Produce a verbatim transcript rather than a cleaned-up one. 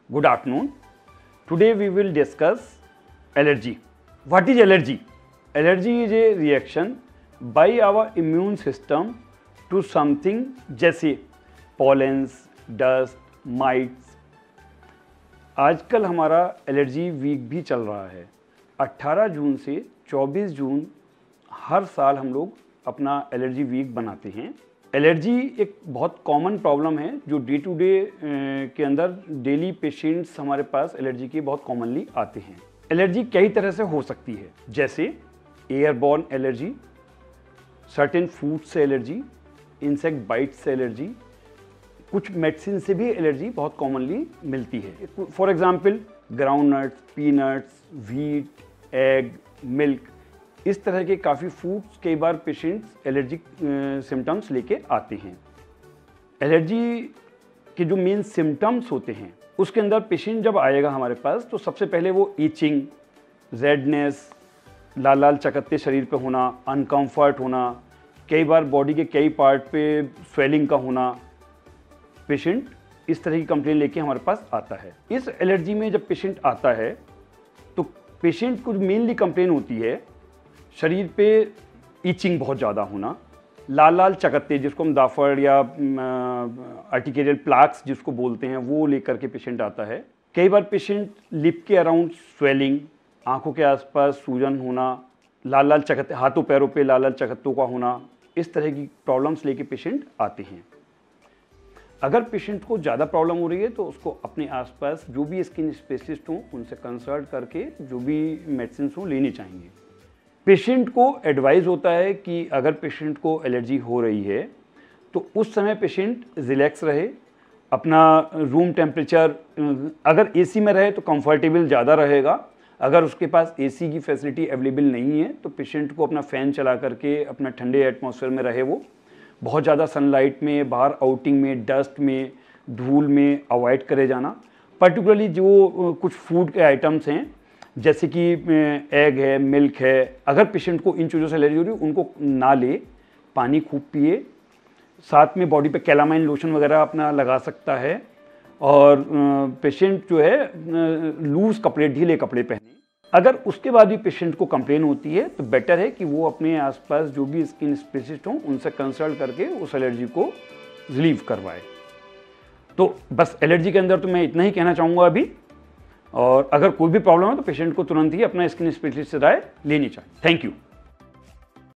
Good afternoon. Today we will discuss allergy. What is allergy? Allergy is a reaction by our immune system to something जैसे pollens, dust, mites. आजकल हमारा allergy week भी चल रहा है। अठारह जून से चौबीस जून हर साल हम लोग अपना एलर्जी वीक बनाते हैं। एलर्जी एक बहुत कॉमन प्रॉब्लम है जो डे टू डे के अंदर डेली पेशेंट्स हमारे पास एलर्जी के बहुत कॉमनली आते हैं। एलर्जी कई तरह से हो सकती है, जैसे एयरबॉर्न एलर्जी, सर्टेन फूड से एलर्जी, इंसेक्ट बाइट से एलर्जी, कुछ मेडिसिन से भी एलर्जी बहुत कॉमनली मिलती है। For example ground nuts, peanuts, wheat, egg, milk, इस तरह के काफ़ी फूड्स कई बार पेशेंट्स एलर्जिक सिम्टम्स लेके आते हैं। एलर्जी के जो मेन सिम्टम्स होते हैं उसके अंदर पेशेंट जब आएगा हमारे पास तो सबसे पहले वो ईचिंग, रेडनेस, लाल लाल चकत्ते शरीर पे होना, अनकम्फर्ट होना, कई बार बॉडी के कई पार्ट पे स्वेलिंग का होना, पेशेंट इस तरह की कंप्लेन लेके हमारे पास आता है। इस एलर्जी में जब पेशेंट आता है तो पेशेंट को मेनली कंप्लेन होती है शरीर पे ईचिंग बहुत ज़्यादा होना, लाल लाल चकत्ते जिसको हम दाफड़ या आर्टिकुलर प्लाक्स जिसको बोलते हैं वो लेकर के पेशेंट आता है। कई बार पेशेंट लिप के अराउंड स्वेलिंग, आंखों के आसपास सूजन होना, लाल लाल चकत्ते, हाथों पैरों पे लाल लाल चकत्तों का होना, इस तरह की प्रॉब्लम्स लेके पेशेंट आते हैं। अगर पेशेंट को ज़्यादा प्रॉब्लम हो रही है तो उसको अपने आसपास जो भी स्किन स्पेशलिस्ट हों उनसे कंसल्ट करके जो भी मेडिसिन हों लेनी चाहिए। पेशेंट को एडवाइस होता है कि अगर पेशेंट को एलर्जी हो रही है तो उस समय पेशेंट रिलैक्स रहे, अपना रूम टेम्परेचर अगर एसी में रहे तो कंफर्टेबल ज़्यादा रहेगा। अगर उसके पास एसी की फैसिलिटी अवेलेबल नहीं है तो पेशेंट को अपना फ़ैन चला करके अपना ठंडे एटमॉस्फेयर में रहे। वो बहुत ज़्यादा सनलाइट में, बाहर आउटिंग में, डस्ट में, धूल में अवॉइड करे जाना। पर्टिकुलरली जो कुछ फूड के आइटम्स हैं जैसे कि एग है, मिल्क है, अगर पेशेंट को इन चीज़ों से एलर्जी हो रही है उनको ना ले, पानी खूब पिए, साथ में बॉडी पे कैलामाइन लोशन वगैरह अपना लगा सकता है और पेशेंट जो है लूज कपड़े, ढीले कपड़े पहने। अगर उसके बाद भी पेशेंट को कंप्लेन होती है तो बेटर है कि वो अपने आसपास जो भी स्किन स्पेशलिस्ट हों उनसे कंसल्ट करके उस एलर्जी को रिलीव करवाए। तो बस एलर्जी के अंदर तो मैं इतना ही कहना चाहूँगा अभी, और अगर कोई भी प्रॉब्लम है तो पेशेंट को तुरंत ही अपना स्किन स्पेशलिस्ट से राय लेनी चाहिए। Thank you.